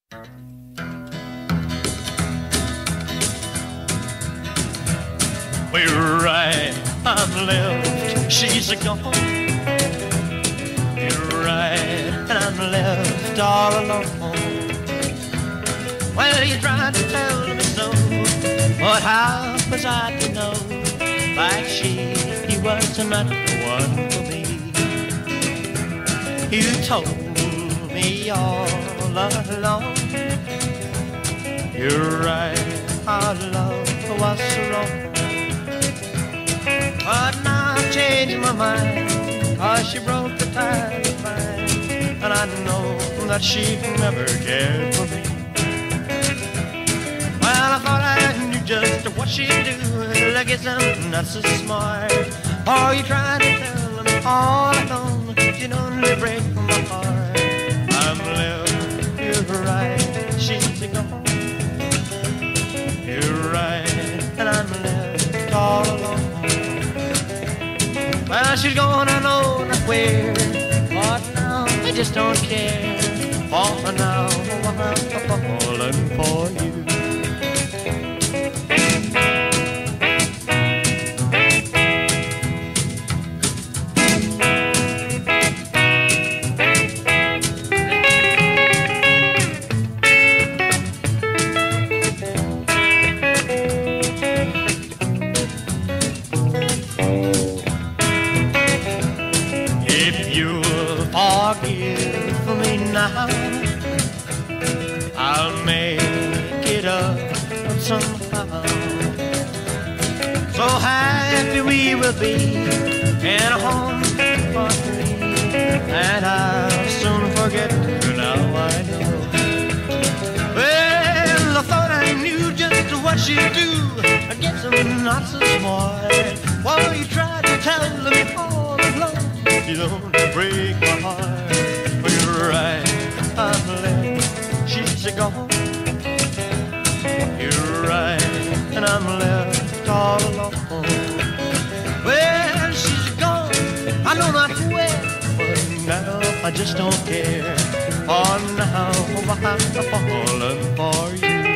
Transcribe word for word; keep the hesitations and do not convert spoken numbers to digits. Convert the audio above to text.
We're right, I'm left, she's gone. You're right, and I'm left all alone. Well, you tried to tell me so, but how was I to know? Like she, he was not the one for me. You told me all along. You're right, our love was so wrong. But now I've changed my mind, cause she broke the tie of mine, and I know that she never cared for me. Well, I thought I knew just what she'd do. I guess I'm not so smart. Oh, you tried to tell me all along, you'd only break my heart. I'm left, you're right, she's gone. You're right, and I'm left all alone. Well, she's gone, I know not where, but now I just don't care. For now, I'm falling for you. I'll make it up somehow. So happy we will be in a home for three, and I'll soon forget her now, I know. Well, I thought I knew just what she'd do. I guess I'm not so smart. While you tried to tell me all along, you don't break my heart. Well, you're right, I'm left, she's gone. You're right, and I'm left all alone. Well, she's gone, I know not where, but now I just don't care. For now I'm falling for you.